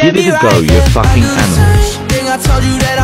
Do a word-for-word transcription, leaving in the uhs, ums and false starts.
Give it a go, you fucking animals. I told you that